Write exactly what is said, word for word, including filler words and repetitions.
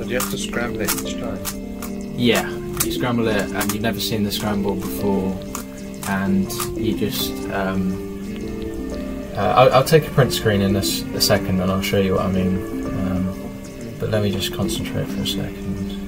So do you have to scramble it each time? Yeah, you scramble it and you've never seen the scramble before, and you just um, uh, I'll, I'll take a print screen in this a second and I'll show you what I mean, um, but let me just concentrate for a second.